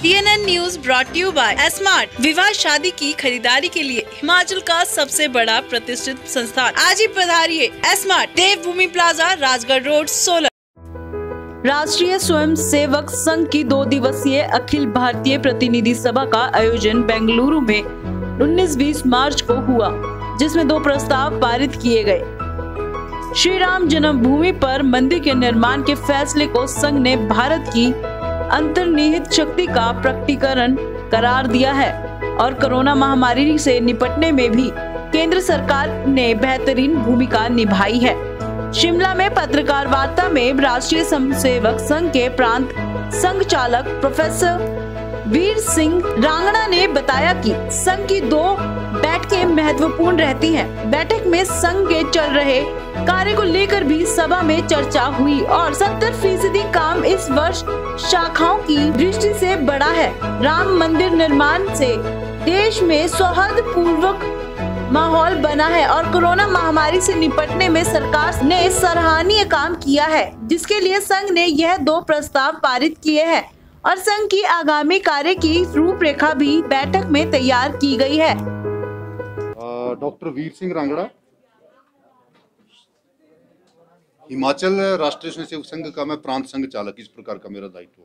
CNN news brought you by smart. विवाह शादी की खरीदारी के लिए हिमाचल का सबसे बड़ा प्रतिष्ठित संस्थान। आज ही पधारिए smart, Devbhoomi plaza, Rajgarh road, Solan. Rashtriya Swayam Sevak Sangh की 2 दिवसीय अखिल भारतीय प्रतिनिधि सभा का आयोजन बेंगलुरु में 19-20 मार्च को हुआ, जिसमें 2 प्रस्ताव पारित किए गए। श्री राम जन्मभूमि पर मंदिर के निर्माण के फैसले को संघ ने भारत की अंतर्निहित शक्ति का प्रकटीकरण करार दिया है और कोरोना महामारी से निपटने में भी केंद्र सरकार ने बेहतरीन भूमिका निभाई है। शिमला में पत्रकार वार्ता में राष्ट्रीय स्वयंसेवक संघ के प्रांत संघ चालक प्रोफेसर वीर सिंह रांगड़ा ने बताया कि संघ की 2 बैठकें महत्वपूर्ण रहती हैं। बैठक में संघ के चल रहे कार्य को लेकर भी सभा में चर्चा हुई और 70% काम इस वर्ष शाखाओं की दृष्टि से बढ़ा है। राम मंदिर निर्माण से देश में सौहार्दपूर्वक माहौल बना है और कोरोना महामारी से निपटने में सरकार ने सराहनीय काम किया है, जिसके लिए संघ ने यह 2 प्रस्ताव पारित किए हैं और संघ की आगामी कार्य की रूपरेखा भी बैठक में तैयार की गई है। डॉक्टर वीर सिंह रांगड़ा, हिमाचल राष्ट्रीय स्वयंसेवक संघ का मैं प्रांत संघ चालक, इस प्रकार का मेरा दायित्व।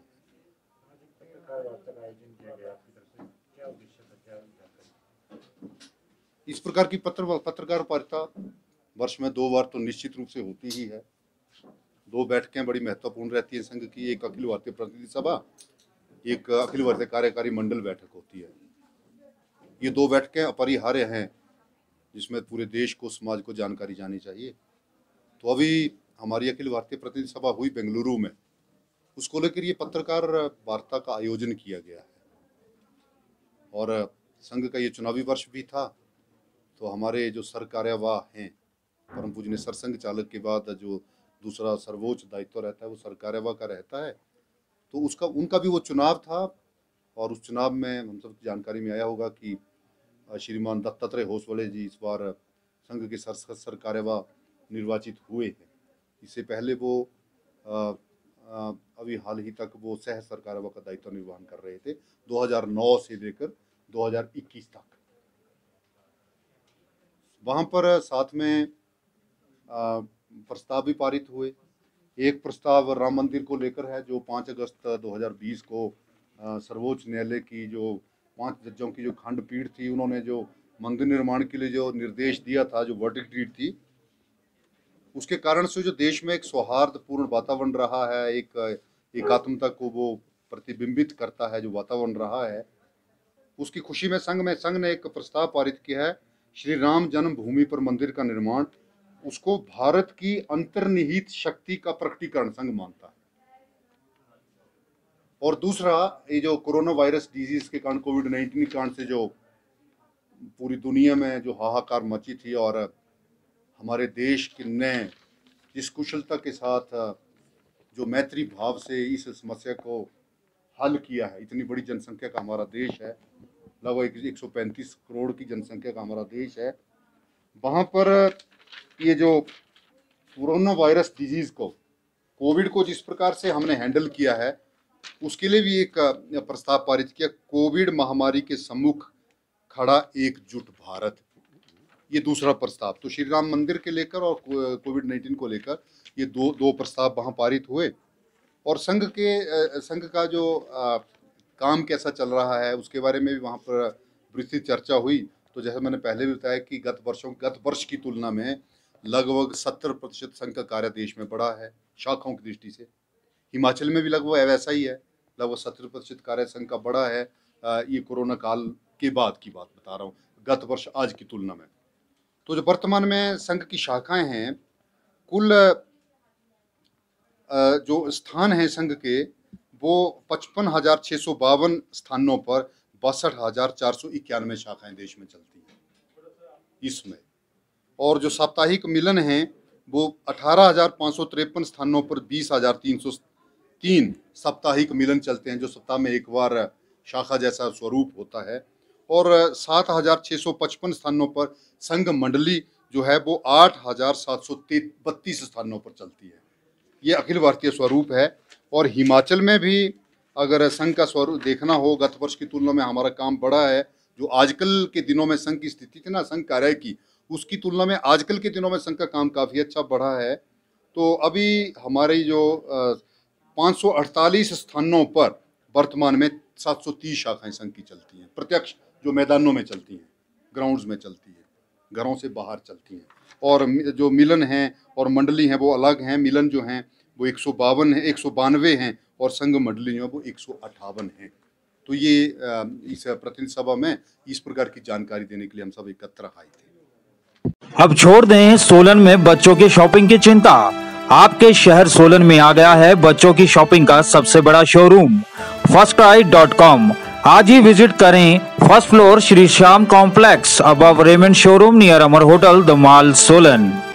इस प्रकार की पत्रकार वार्ता वर्ष में 2 बार तो निश्चित रूप से होती ही है। 2 बैठकें बड़ी महत्वपूर्ण रहती है संघ की, एक अखिल भारतीय प्रतिनिधि सभा, एक अखिल भारतीय कार्यकारी मंडल बैठक होती है। ये 2 बैठकें अपरिहार्य हैं, जिसमें पूरे देश को, समाज को जानकारी जानी चाहिए। तो अभी हमारी अखिल भारतीय प्रतिनिधि सभा हुई बेंगलुरु में, उसको लेकर ये पत्रकार वार्ता का आयोजन किया गया है। और संघ का ये चुनावी वर्ष भी था, तो हमारे जो सर कार्यवाह हैं, परम पूजनीय सरसंघ चालक के बाद जो दूसरा सर्वोच्च दायित्व रहता है वो सर कार्यवाह का रहता है, तो उनका भी वो चुनाव था। और उस चुनाव में हम सब जानकारी में आया होगा कि श्रीमान दत्तात्रेय होसबले जी इस बार संघ के सर कार्यवाह निर्वाचित हुए हैं। इससे पहले वो अभी हाल ही तक वो सह सर कार्यवाह का दायित्व निर्वहन कर रहे थे 2009 से लेकर 2021 तक। वहाँ पर साथ में प्रस्ताव भी पारित हुए। एक प्रस्ताव राम मंदिर को लेकर है, जो 5 अगस्त 2020 को सर्वोच्च न्यायालय की जो 5 जजों की जो खंडपीठ थी, उन्होंने जो मंदिर निर्माण के लिए जो निर्देश दिया था, जो वर्डिक्ट डीड थी, उसके कारण से जो देश में एक सौहार्दपूर्ण वातावरण रहा है, एक एकात्मता को वो प्रतिबिंबित करता है, जो वातावरण रहा है, उसकी खुशी में संघ ने एक प्रस्ताव पारित किया है। श्री राम जन्मभूमि पर मंदिर का निर्माण, उसको भारत की अंतर्निहित शक्ति का प्रकटीकरण संघ मानता है। और दूसरा, ये जो कोरोना वायरस डिजीज के कारण, कोविड-19 के कारण से जो पूरी दुनिया में जो हाहाकार मची थी और हमारे देश ने जिस कुशलता के साथ जो मैत्री भाव से इस समस्या को हल किया है, इतनी बड़ी जनसंख्या का हमारा देश है, लगभग 135 करोड़ की जनसंख्या का हमारा देश है। वहाँ पर ये जो कोरोना वायरस डिजीज को, कोविड को जिस प्रकार से हमने हैंडल किया है, उसके लिए भी एक प्रस्ताव पारित किया। कोविड महामारी के सम्मुख खड़ा एकजुट भारत, ये दूसरा प्रस्ताव। तो श्री राम मंदिर के लेकर और कोविड-19 को लेकर ये दो प्रस्ताव वहाँ पारित हुए। और संघ का जो काम कैसा चल रहा है, उसके बारे में भी वहाँ पर विस्तृत चर्चा हुई। तो जैसे मैंने पहले भी बताया कि गत वर्ष की तुलना में लगभग 70% संघ का कार्य देश में बढ़ा है शाखाओं की दृष्टि से। हिमाचल में भी लगभग वैसा ही है, लगभग 70% कार्य संघ का बढ़ा है। ये कोरोना काल के बाद की बात बता रहा हूँ, गत वर्ष आज की तुलना में। तो जो वर्तमान में संघ की शाखाएं हैं, कुल जो स्थान हैं संघ के, वो 55,652 स्थानों पर 62,491 शाखाएं देश में चलती हैं इसमें। और जो साप्ताहिक मिलन हैं, वो 18,553 स्थानों पर 20,303 साप्ताहिक मिलन चलते हैं, जो सप्ताह में एक बार शाखा जैसा स्वरूप होता है। और 7,655 स्थानों पर संघ मंडली जो है वो 8,732 स्थानों पर चलती है। ये अखिल भारतीय स्वरूप है। और हिमाचल में भी अगर संघ का स्वरूप देखना हो, गत वर्ष की तुलना में हमारा काम बढ़ा है। जो आजकल के दिनों में संघ की स्थिति थी ना, संघ कार्य की, उसकी तुलना में आजकल के दिनों में संघ का काम काफ़ी अच्छा बढ़ा है। तो अभी हमारी जो 548 स्थानों पर वर्तमान में 730 शाखाएं संघ की चलती हैं, प्रत्यक्ष जो मैदानों में चलती हैं, ग्राउंड्स में चलती हैं, घरों से बाहर चलती हैं। और जो मिलन हैं और मंडली हैं वो अलग हैं। मिलन जो हैं वो 152 है, 192 हैं, और संघ मंडली जो है वो 158 हैं। तो ये इस प्रतिनिधि सभा में इस प्रकार की जानकारी देने के लिए हम सब एकत्र आए थे। अब छोड़ दें सोलन में बच्चों की शॉपिंग की चिंता। आपके शहर सोलन में आ गया है बच्चों की शॉपिंग का सबसे बड़ा शोरूम firstcry.com। आज ही विजिट करें first floor Shri Shyam complex above Raymond showroom near Amar hotel the mall Solan.